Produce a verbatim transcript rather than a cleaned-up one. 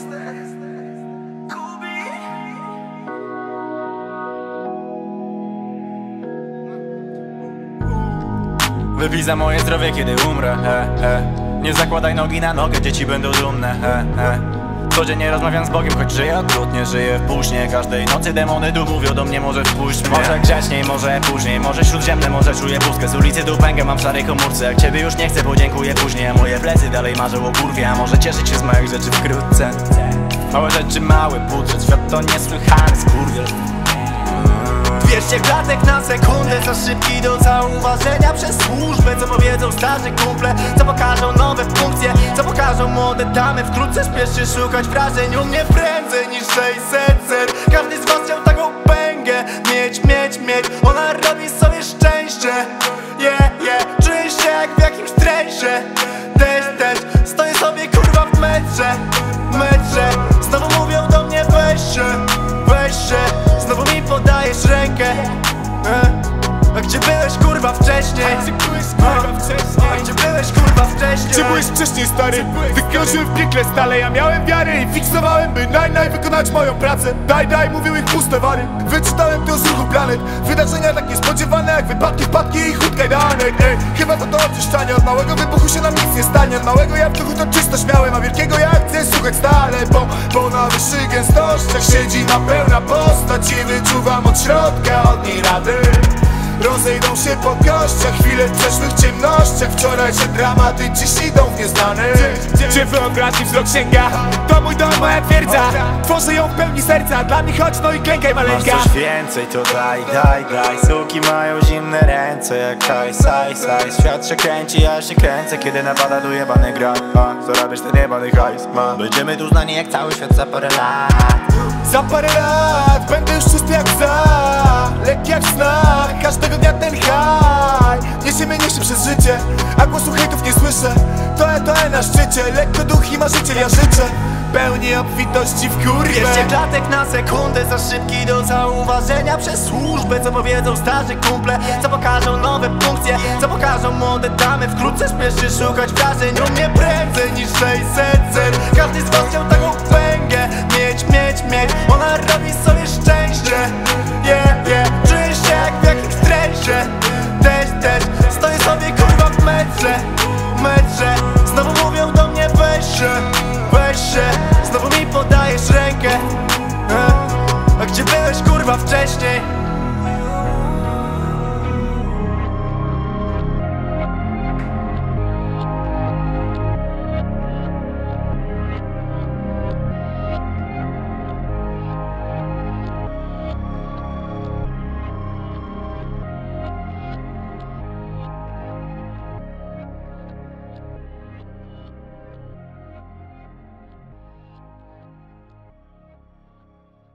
Wypij za moje zdrowie, kiedy umrę, he, he. Nie zakładaj nogi na nogę, dzieci będą dumne, he, he. Codziennie rozmawiam z Bogiem, choć żyję okrutnie, żyję w później. Każdej nocy demony tu mówią do mnie, może wpuść mnie. Może grzeczniej, może później, może śródziemne, może czuję pustkę. Z ulicy tu pęgę mam w szarej komórce. Jak ciebie już nie chcę, podziękuję później. A moje plecy dalej marzą o kurwie, a może cieszyć się z małych rzeczy wkrótce. Małe rzeczy, mały budżet, świat to niesłychany skurwiel. dwieście klatek na sekundę, za szybki do zauważenia przez służbę. Co powiedzą starzy kumple, co pokażą nowe funkcje, co pokażą młode damy. Wkrótce śpieszy szukać wrażeń, u mnie prędzej niż sześćset set. Każdy z was chciał taką pęgę mieć, mieć, mieć. Ona robi sobie szczęście, yeah, yeah. Czuję się jak w jakimś trensie, też, też. Stoję sobie kurwa w metrze, metrze. Znowu mówią do mnie weź się, weź się. Znowu mi podajesz rękę, e? A gdzie byłeś kurwa wcześniej? A gdzie byłeś kurwa wcześniej? A gdzie byłeś kurwa wcześniej? Gdzie byłeś wcześniej, stary? Wykroczyłem w piekle stale. Ja miałem wiarę i fiksowałem, by naj, naj wykonać moją pracę. Daj, daj, mówiły ich puste wary. Wyczytałem to z ruchu planet. Wydarzenia tak niespodziewane jak wypadki, wpadki i chód kajdanek. Ej, chyba to do oczyszczania. Od małego wybuchu się nam nic nie stanie. Od małego ja w duchu to czysto śmiałem, a wielkiego ja chcę słuchać stale. Bo, bo na wyższych gęstościach siedzi na pełna postać i wyczuwam od środka od niej rady. Rozejdą się po kościach chwile w przeszłych ciemnościach. Wczorajsze dramaty dziś idą w nieznane. Gdzie wyobraźni wzrok sięga, to mój dom, moja twierdza. Tworzę ją w pełni serca, dla mnie chodź no i klękaj maleńka. Masz coś więcej to daj, daj, daj. Suki mają zimne ręce jak hajs, hajs, hajs. Świat się kręci, ja się kręcę, kiedy napada tu jebany grad. A, zarabiasz ten jebany hajs, ma. Będziemy tu znani jak cały świat za parę lat. Za parę lat będę już czysty jak za, lekki jak w snach. Każdego dnia ten haj niesie mnie, niesie przez życie, a głosu hejtów nie słyszę. To e, to e na szczycie, lekko duch i marzyciel ja życzę pełni obfitości w kurwę. dwieście klatek na sekundę, za szybki do zauważenia przez służbę. Co powiedzą starzy kumple, co pokażą nowe funkcje, co pokażą młode damy. Wkrótce śpieszy szukać wrażeń, u mnie prędzej niż sześćset set. Każdy z was chciał taką pęgę mieć, mieć, mieć. Ona robi sobie szczęście,